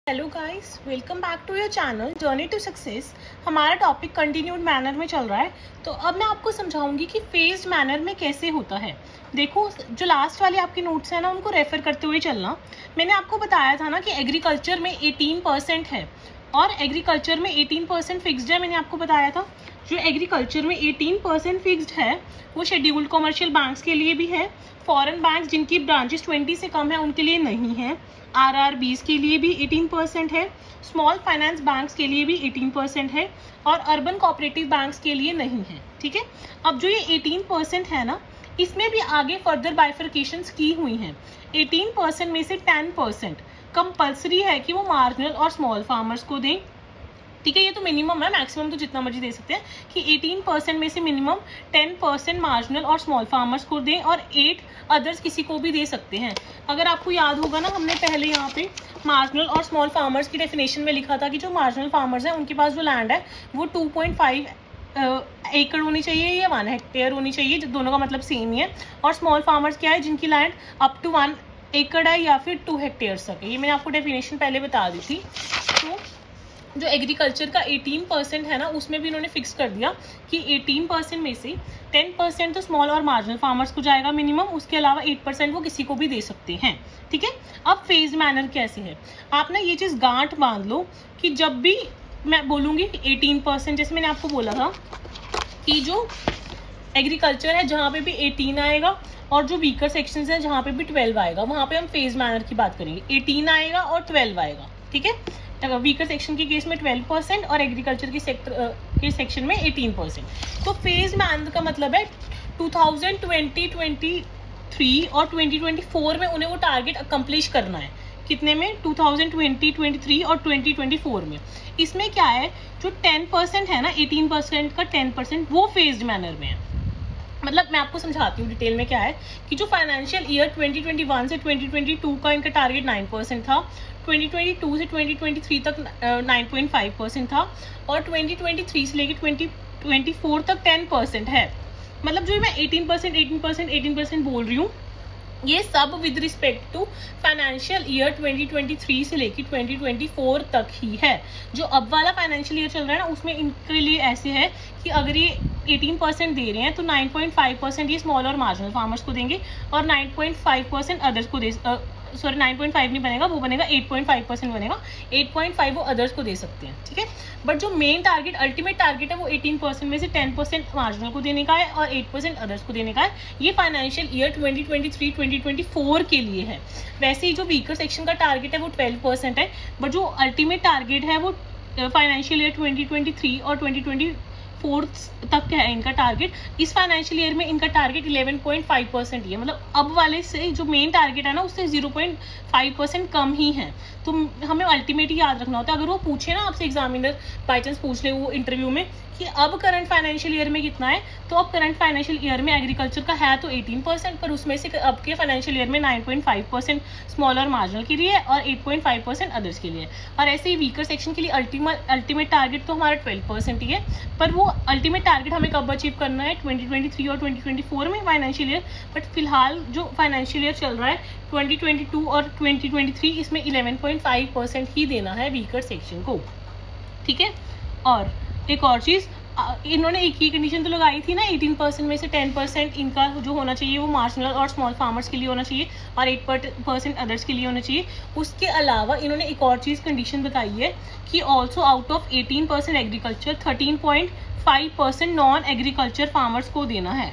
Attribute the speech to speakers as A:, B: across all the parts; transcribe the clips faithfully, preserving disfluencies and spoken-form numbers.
A: Hello guys, welcome back to your channel journey to success. हमारा topic continued manner में चल रहा है। तो अब मैं आपको समझाऊंगी कि फेज्ड मैनर में कैसे होता है। देखो, जो लास्ट वाले आपके नोट्स हैं ना, उनको रेफर करते हुए चलना। मैंने आपको बताया था ना कि एग्रीकल्चर में एटीन परसेंट है और एग्रीकल्चर में एटीन परसेंट फिक्स्ड है। मैंने आपको बताया था जो एग्रीकल्चर में एटीन परसेंट फिक्स्ड है वो शेड्यूल्ड कमर्शियल बैंक्स के लिए भी है, फॉरेन बैंक्स जिनकी ब्रांचेस ट्वेंटी से कम है उनके लिए नहीं है, आरआरबीज के लिए भी एटीन परसेंट है, स्मॉल फाइनेंस बैंक्स के लिए भी एटीन परसेंट है और अर्बन कोऑपरेटिव बैंक्स के लिए नहीं है। ठीक है, अब जो ये एटीन परसेंट है ना, इसमें भी आगे फर्दर बाइफर्केशंस की हुई हैं। एटीन परसेंट में से टेन परसेंट कंपल्सरी है कि वो मार्जिनल और स्मॉल फार्मर्स को दें। ठीक है, ये तो मिनिमम है, मैक्सिमम तो जितना मर्जी दे सकते हैं कि एटीन परसेंट में से मिनिमम टेन परसेंट मार्जिनल और स्मॉल फार्मर्स को दें और एट अदर्स किसी को भी दे सकते हैं। अगर आपको याद होगा ना, हमने पहले यहाँ पे मार्जिनल और स्मॉल फार्मर्स की डेफिनेशन में लिखा था कि जो मार्जिनल फार्मर्स हैं उनके पास जो लैंड है वो टू पॉइंट फाइव एकड़ होनी चाहिए या वन हेक्टेयर होनी चाहिए, जो दोनों का मतलब सेम ही है। और स्मॉल फार्मर्स क्या है, जिनकी लैंड अप टू वन एकड़ है या फिर टू हेक्टेयर तक है। ये मैंने आपको डेफिनेशन पहले बता दी थी। तो जो एग्रीकल्चर का एटीन परसेंट है ना, उसमें भी इन्होंने फिक्स कर दिया कि एटीन परसेंट में से टेन परसेंट तो स्मॉल और मार्जिनल फार्मर्स को जाएगा मिनिमम, उसके अलावा एट परसेंट वो किसी को भी दे सकते हैं। ठीक है, अब फेज मैनर कैसे है, आप ना ये चीज़ गांठ बांध लो कि जब भी मैं बोलूँगी एटीन परसेंट, जैसे मैंने आपको बोला था कि जो एग्रीकल्चर है जहाँ पे भी एटीन आएगा और जो वीकर सेक्शंस हैं जहाँ पे भी ट्वेल्व आएगा, वहाँ पे हम फेज मैनर की बात करेंगे। एटीन आएगा और ट्वेल्व आएगा। ठीक है, वीकर सेक्शन के केस में ट्वेल्व परसेंट और एग्रीकल्चर के सेक्टर के सेक्शन में एटीन परसेंट। तो फेज मैनर का मतलब है two thousand twenty twenty three और ट्वेंटी ट्वेंटी फोर में उन्हें वो टारगेट अकम्प्लिश करना है। कितने में? Two thousand twenty twenty three और ट्वेंटी ट्वेंटी फोर में। इसमें क्या है, जो टेन परसेंट है ना, एटीन परसेंट का टेन परसेंट वो फेज्ड मैनर में है। मतलब मैं आपको समझाती हूँ डिटेल में क्या है कि जो financial year twenty twenty one से ट्वेंटी ट्वेंटी टू का इनका टारगेट नाइन परसेंट था, ट्वेंटी ट्वेंटी टू से ट्वेंटी ट्वेंटी थ्री तक नाइन पॉइंट फाइव परसेंट था और ट्वेंटी ट्वेंटी थ्री से लेकर ट्वेंटी ट्वेंटी फोर तक टेन परसेंट है। मतलब जो मैं eighteen percent eighteen percent eighteen percent बोल रही हूँ, ये सब with respect to financial year twenty twenty three से लेकर ट्वेंटी ट्वेंटी फोर तक ही है। जो अब वाला फाइनेंशियल ईयर चल रहा है ना, उसमें इनके लिए ऐसे है कि अगर ये एटीन परसेंट दे रहे हैं तो नाइन पॉइंट फाइव परसेंट ये स्मॉल और मार्जिनल फार्मर्स को देंगे और nine point five percent others को दे, सॉरी नाइन पॉइंट फाइव नहीं बनेगा, वो बनेगा एट पॉइंट फाइव परसेंट बनेगा। एट पॉइंट फाइव वो अदर्स को दे सकते हैं। ठीक है, बट जो मेन टारगेट, अल्टीमेट टारगेट है वो एटीन परसेंट में से टेन परसेंट मार्जिनल को देने का है और एट परसेंट अदर्स को देने का है। ये financial year twenty twenty three twenty twenty four के लिए है। वैसे ही जो वीकर सेक्शन का टारगेट है वो ट्वेल्व परसेंट है, बट जो अल्टीमेट टारगेट है वो financial year twenty twenty three और ट्वेंटी ट्वेंटी फोर्थ तक है इनका टारगेट। इस फाइनेंशियल ईयर में इनका target eleven point five percent ही है। मतलब अब वाले से जो मेन टारगेट है ना, उससे जीरो पॉइंट फाइव परसेंट कम ही है। तो हमें अल्टीमेट ही याद रखना होता है। अगर वो पूछे ना आपसे, एग्जामिनर बाई चांस पूछ ले वो इंटरव्यू में कि अब करंट फाइनेंशियल ईयर में कितना है, तो अब करंट फाइनेंशियल ईयर में एग्रीकल्चर का है तो एटीन परसेंट, पर उसमें से अब के फाइनेंशियल ईयर में nine point five percent small और मार्जिनल के लिए और eight point five percent others के लिए। और ऐसे ही वीकर सेक्शन के लिए अल्टीमेट अल्टीमेट टारगेट तो हमारा ट्वेल्व परसेंट ही है, पर वो अल्टीमेट टारगेट हमें कब अचीव करना है, ट्वेंटी ट्वेंटी थ्री और ट्वेंटी ट्वेंटी फोर में फाइनेंशियल ईयर। बट फिलहाल जो फाइनेंशियल ईयर चल रहा है ट्वेंटी ट्वेंटी टू और ट्वेंटी ट्वेंटी थ्री, इसमें इलेवन पॉइंट फाइव परसेंट ही देना है वीकर सेक्शन को। ठीक है, और एक और चीज़, इन्होंने एक ही कंडीशन तो लगाई थी ना, एटीन परसेंट में से टेन परसेंट इनका जो होना चाहिए वो मार्जिनल और स्मॉल फार्मर्स के लिए होना चाहिए और एट परसेंट अदर्स के लिए होना चाहिए। उसके अलावा इन्होंने एक और चीज़ कंडीशन बताई है कि also out of eighteen percent agriculture, thirteen point five percent non agriculture farmers को देना है।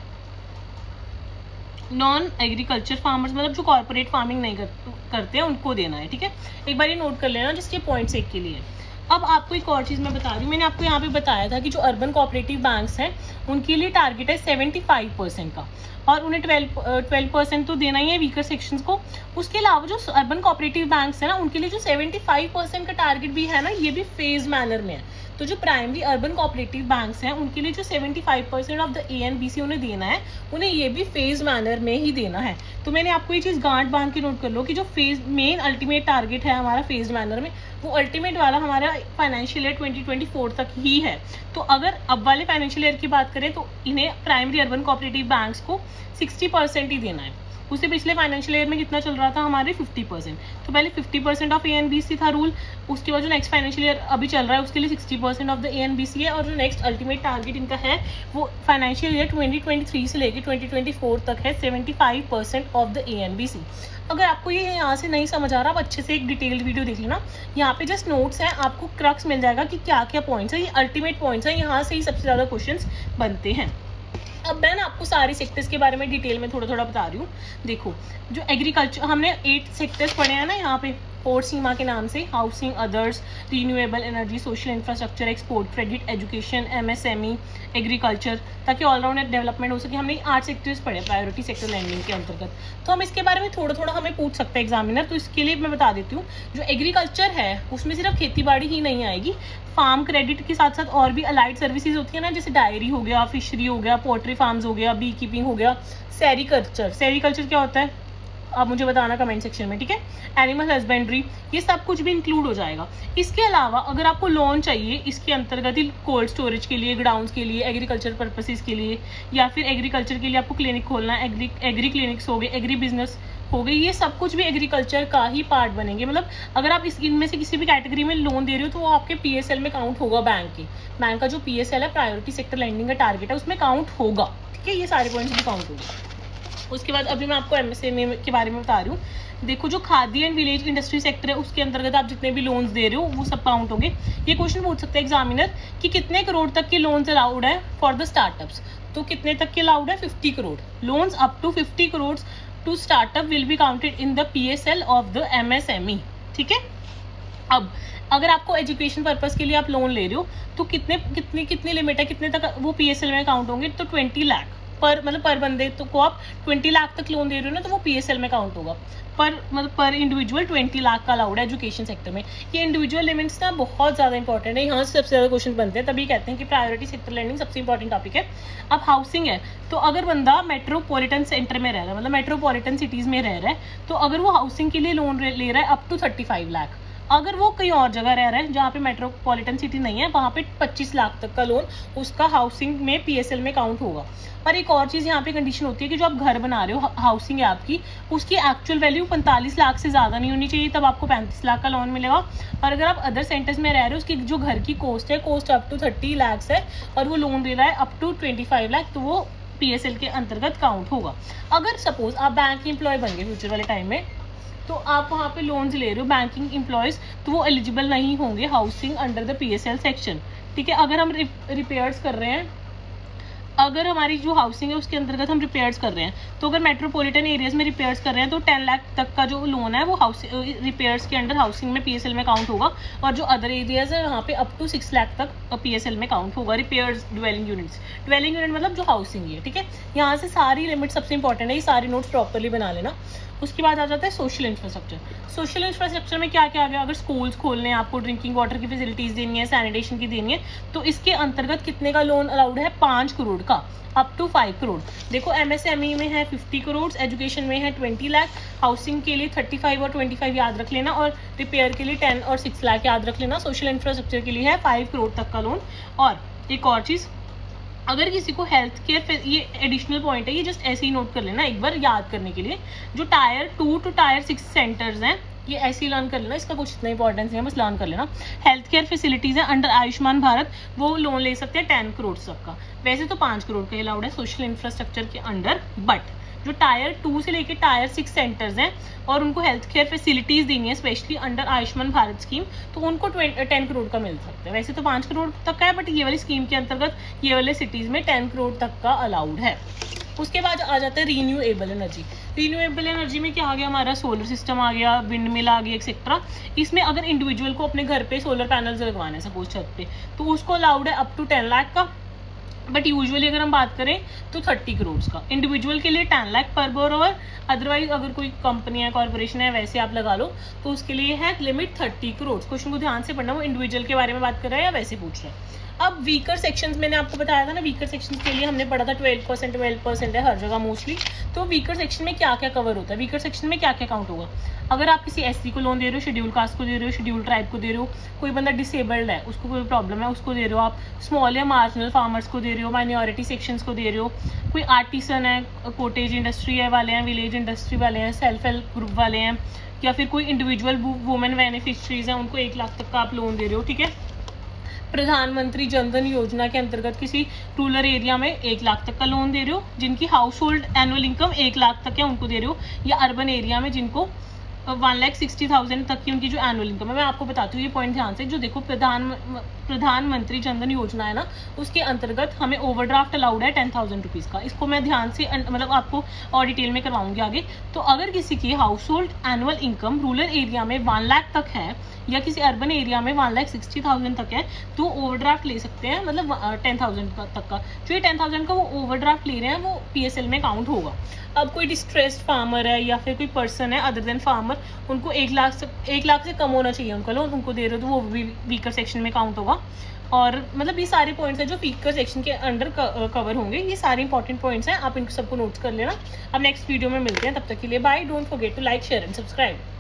A: नॉन एग्रीकल्चर फार्मर्स मतलब जो कॉर्पोरेट फार्मिंग नहीं कर, करते हैं उनको देना है। ठीक है, एक बार ये नोट कर लेना, जिसके पॉइंट्स एक के लिए। अब आपको एक और चीज़ मैं बता रही हूँ, मैंने आपको यहाँ पे बताया था कि जो अर्बन कोऑपरेटिव बैंक्स हैं उनके लिए टारगेट है सेवेंटी फाइव परसेंट का और उन्हें ट्वेल्व ट्वेल्व परसेंट तो देना ही है वीकर सेक्शंस को। उसके अलावा जो अर्बन कोऑपरेटिव बैंक्स हैं ना, उनके लिए जो सेवेंटी फाइव परसेंट का टारगेट भी है ना, ये भी फेज मैनर में है। तो जो प्राइमरी अर्बन कोऑपरेटिव बैंक्स हैं उनके लिए जो seventy five percent of the A N B C उन्हें देना है, उन्हें ये भी फेज मैनर में ही देना है। तो मैंने आपको ये चीज़ गांठ बांध के नोट कर लो कि जो फेज मेन अल्टीमेट टारगेट है हमारा फेज मैनर में, वो अल्टीमेट वाला हमारा financial year twenty twenty four तक ही है। तो अगर अब वाले फाइनेंशियल ईयर की बात करें तो इन्हें प्राइमरी अर्बन कोऑपरेटिव बैंक्स को सिक्सटी परसेंट ही देना है। उससे पिछले फाइनेंशियल ईयर में कितना चल रहा था हमारे फिफ्टी परसेंट। तो पहले fifty percent of A N B C था रूल, उसके बाद जो नेक्स्ट फाइनेंशियल ईयर अभी चल रहा है उसके लिए sixty percent of the A N B C है, और जो नेक्स्ट अल्टीमेट टारगेट इनका है वो financial year twenty twenty three से लेकर ट्वेंटी ट्वेंटी फोर तक है seventy five percent of the A N B C. अगर आपको ये यहाँ से नहीं समझ आ रहा, आप अच्छे से एक डिटेल्ड वीडियो देख लेना, यहाँ पे जस्ट नोट्स हैं, आपको क्रक्स मिल जाएगा कि क्या क्या पॉइंट्स है, ये अल्टीमेट पॉइंट्स है, यहाँ से ही सबसे ज़्यादा क्वेश्चंस बनते हैं। अब मैं ना आपको सारे सेक्टर्स के बारे में डिटेल में थोड़ा थोड़ा बता रही हूँ। देखो, जो एग्रीकल्चर हमने एट सेक्टर्स पढ़े हैं ना यहाँ पे और सीमा के नाम से, housing, others, renewable energy, social infrastructure, export credit, education, MSME, agriculture, ताकि ऑलराउंड डेवलपमेंट हो सके। हमने आठ सेक्टर्स पढ़े प्रायोरिटी सेक्टर लैंडिंग के अंतर्गत, तो हम इसके बारे में थोड़ा थोड़ा हमें पूछ सकते हैं एग्जामिनर। तो इसके लिए मैं बता देती हूँ, जो एग्रीकल्चर है उसमें सिर्फ खेती बाड़ी ही नहीं आएगी, फार्म क्रेडिट के साथ साथ और भी अलाइड सर्विसेज होती है ना, जैसे डायरी हो गया, फिशरी हो गया, पोल्ट्री फार्म्स हो गया, बी कीपिंग हो गया, सेरीकल्चर। सेरीकल्चर क्या होता है आप मुझे बताना कमेंट सेक्शन में, ठीक है। एनिमल हस्बेंड्री, ये सब कुछ भी इंक्लूड हो जाएगा। इसके अलावा अगर आपको लोन चाहिए इसके अंतर्गत ही कोल्ड स्टोरेज के लिए, गोडाउन्स के लिए, एग्रीकल्चर पर्पसेस के लिए, या फिर एग्रीकल्चर के लिए आपको क्लिनिक खोलना है, एग्री एग्री क्लिनिक्स हो गए, एग्री बिजनेस हो गई, ये सब कुछ भी एग्रीकल्चर का ही पार्ट बनेंगे। मतलब अगर आप इस इनमें से किसी भी कैटेगरी में लोन दे रहे हो तो वो आपके पीएसएल में काउंट होगा, बैंक के बैंक का जो पीएसएल है, प्रायोरिटी सेक्टर लैंडिंग का टारगेट है, उसमें काउंट होगा, ठीक है। ये सारे पॉइंट्स भी काउंट होंगे। उसके बाद अभी मैं आपको एमएसएमई के बारे में बता रही हूँ। देखो, जो khadi and village industry sector है उसके अंतर्गत आप जितने भी लोन्स दे रहे हो वो सब काउंट होंगे। ये क्वेश्चन पूछ सकते हैं एग्जामिनर कि कितने करोड़ तक के लोन्स अलाउड है फॉर द स्टार्टअप्स। तो कितने तक के अलाउड है? Fifty crore loans up to fifty crore to startup will be counted in the PSL of the MSME, ठीक है। अब अगर आपको एजुकेशन पर्पस के लिए आप लोन ले रहे हो तो कितने कितनी कितनी लिमिट है, कितने तक वो पीएसएल में काउंट होंगे? तो ट्वेंटी लाख पर मतलब पर बंदे तो को आप ट्वेंटी लाख तक लोन दे रहे हो ना, तो वो पीएसएल में काउंट होगा। पर मतलब पर इंडिविजुअल ट्वेंटी लाख का अलाउड है एजुकेशन सेक्टर में। ये इंडिविजुअल लिमिट्स ना बहुत ज़्यादा इंपॉर्टेंट है, यहाँ से सबसे ज़्यादा क्वेश्चन बनते हैं, तभी कहते हैं कि प्रायोरिटी सेक्टर लैंडिंग सबसे इंपॉर्टेंट टॉपिक है। अब हाउसिंग है, तो अगर बंदा मेट्रोपॉलिटन सेंटर में रह रहा है, मतलब मेट्रोपॉलिटन सिटीज़ में रह रहा है, तो अगर वो हाउसिंग के लिए लोन ले रहा है up to thirty five lakh. अगर वो कहीं और जगह रह रहा है जहाँ पे मेट्रोपॉलिटन सिटी नहीं है, वहाँ पे पच्चीस लाख तक का लोन उसका हाउसिंग में पीएसएल में काउंट होगा। पर एक और चीज़ यहाँ पे कंडीशन होती है कि जो आप घर बना रहे हो, हाउसिंग है आपकी, उसकी एक्चुअल वैल्यू पैंतालीस लाख से ज़्यादा नहीं होनी चाहिए, तब आपको पैंतीस लाख का लोन मिलेगा। और अगर आप अदर सेंटर्स में रह रहे हो, उसकी जो घर की कॉस्ट है, cost up to thirty lakhs है और वो लोन दे रहा है up to twenty five lakh, तो वो पीएसएल के अंतर्गत काउंट होगा। अगर सपोज आप बैंक एम्प्लॉय बन गए फ्यूचर वाले टाइम में, तो आप वहाँ पे लोन्स ले रहे हो बैंकिंग एम्प्लॉयज़, तो वो एलिजिबल नहीं होंगे housing under the PSL section, ठीक है। अगर हम रिपेयर्स कर रहे हैं, अगर हमारी जो हाउसिंग है उसके अंतर्गत हम रिपेयर्स कर रहे हैं, तो अगर मेट्रोपॉलिटन एरियाज में रिपेयर्स कर रहे हैं तो टेन लाख तक का जो लोन है वो हाउसिंग रिपेयर्स के अंडर हाउसिंग में पीएसएल में काउंट होगा। और जो अदर एरियाज है वहाँ पे अप टू सिक्स लाख तक पीएसएल में काउंट होगा। Repairs dwelling units, dwelling unit मतलब जो हाउसिंग है, ठीक है। यहाँ से सारी लिमिट सबसे इंपॉर्टेंट है, ये सारी नोट्स प्रॉपरली बना लेना। उसके बाद आ जाता है सोशल इंफ्रास्ट्रक्चर। सोशल इंफ्रास्ट्रक्चर में क्या क्या आ गया? अगर स्कूल्स खोलने हैं, आपको ड्रिंकिंग वाटर की फैसिलिटीज़ देनी है, सैनिटेशन की देनी है, तो इसके अंतर्गत कितने का लोन अलाउड है? पाँच करोड़ का, अप टू फाइव करोड़। देखो, एमएसएमई में है फिफ्टी करोड़, एजुकेशन में है ट्वेंटी लाख, हाउसिंग के लिए थर्टी फाइव और ट्वेंटी फाइव याद रख लेना, और रिपेयर के लिए टेन और सिक्स लाख याद रख लेना। सोशल इंफ्रास्ट्रक्चर के लिए है फाइव करोड़ तक का लोन। और एक और चीज़, अगर किसी को हेल्थ केयर, ये एडिशनल पॉइंट है, ये जस्ट ऐसे ही नोट कर लेना एक बार याद करने के लिए। जो tier two to tier six centres हैं, ये ऐसे ही लर्न कर लेना, इसका कुछ इतना इंपॉर्टेंस नहीं है, बस लर्न कर लेना। हेल्थ केयर फैसिलिटीज़ हैं अंडर आयुष्मान भारत, वो लोन ले सकते हैं टेन करोड़ तक का। वैसे तो पाँच करोड़ का अलाउड है सोशल इंफ्रास्ट्रक्चर के अंडर, बट जो टायर टू से लेके टायर सिक्स सेंटर्स हैं और उनको हेल्थ केयर फैसिलिटीज़ देनी है specially under Ayushman Bharat scheme, तो उनको टेन करोड़ का मिल सकता है। वैसे तो पाँच करोड़ तक का है, बट ये वाली स्कीम के अंतर्गत ये वाले सिटीज़ में टेन करोड़ तक का अलाउड है। उसके बाद आ जाता है रीन्यूएबल एनर्जी। रीन्यूएबल एनर्जी में क्या आ गया? हमारा सोलर सिस्टम आ गया, विंड मिल आ गया, एक्सेट्रा। इसमें अगर इंडिविजुअल को अपने घर पे सोलर पैनल्स लगवाने हैं सपोज छत पे, तो उसको अलाउड है अप टू टेन लाख का, बट यूजुअली अगर हम बात करें तो थर्टी करोड़ का। इंडिविजुअल के लिए टेन लाख पर बोरोवर, अदरवाइज अगर कोई कंपनी है, कॉर्पोरेशन है, वैसे आप लगा लो, तो उसके लिए है लिमिट थर्टी करोड़। क्वेश्चन को ध्यान से पढ़ना, वो इंडिविजुअल के बारे में बात कर रहा है या वैसे पूछ रहा है। अब वीकर सेक्शंस मैंने आपको बताया था ना, वीकर सेक्शंस के लिए हमने पढ़ा था ट्वेल्व परसेंट ट्वेल्व परसेंट है हर जगह मोस्टली। तो वीकर सेक्शन में क्या क्या कवर होता है? वीकर सेक्शन में क्या क्या काउंट होगा? अगर आप किसी एससी को लोन दे रहे हो, शेड्यूल कास्ट को दे रहे हो, शेड्यूल ट्राइब को दे रहे हो, कोई बंदा डिसेबल्ड है, उसको कोई प्रॉब्लम है, उसको दे रहे हो आप, स्मॉल या मार्जिनल फार्मर्स को दे रहे रहे हो, माइनॉरिटी सेक्शंस को दे रहे हो, कोई आर्टिसन है, कोटेज इंडस्ट्री है वाले हैं, विलेज इंडस्ट्री वाले हैं, सेल्फ हेल्प ग्रुप वाले हैं, या फिर कोई इंडिविजुअल वुमेन बेनिफिशरीज हैं, उनको एक लाख तक का आप लोन दे रहे हो, ठीक है। प्रधानमंत्री जनधन योजना के अंतर्गत किसी रूरल एरिया में एक लाख तक का लोन दे रहे हो, जिनकी हाउस होल्ड एनुअल इनकम एक लाख तक है उनको दे रहे हो, या अर्बन एरिया में जिनको वन लाख सिक्सटी थाउजेंड तक की उनकी जो एनुअल इनकम है। मैं आपको बताती हूँ ये पॉइंट ध्यान से, जो देखो प्रधान प्रधानमंत्री जनधन योजना है ना, उसके अंतर्गत हमें ओवरड्राफ्ट अलाउड है टेन थाउजेंड रुपीज़ का। इसको मैं ध्यान से मतलब आपको और डिटेल में करवाऊंगी आगे। तो अगर किसी की household annual income rural area में वन लाख तक है या किसी अर्बन एरिया में वन लाख सिक्सटी थाउजेंड तक है, तो ओवरड्राफ्ट ले सकते हैं, मतलब टेन थाउजेंड तक का। जो ये टेन थाउजेंड का वो ओवरड्राफ्ट ले रहे हैं वो पीएसएल में काउंट होगा। अब कोई डिस्ट्रेस्ड फार्मर है या फिर कोई पर्सन है अदर देन फार्मर, उनको एक लाख से एक लाख से कम होना चाहिए उनका लोन, उनको दे रहे हो तो वो भी वीकर सेक्शन में काउंट होगा। और मतलब ये सारे पॉइंट्स हैं जो वीकर सेक्शन के अंडर कवर होंगे। ये सारे इंपॉर्टेंट पॉइंट्स हैं, आप इनको सबको नोट्स कर लेना। अब नेक्स्ट वीडियो में मिलते हैं, तब तक के लिए bye. Don't forget to like, share and subscribe.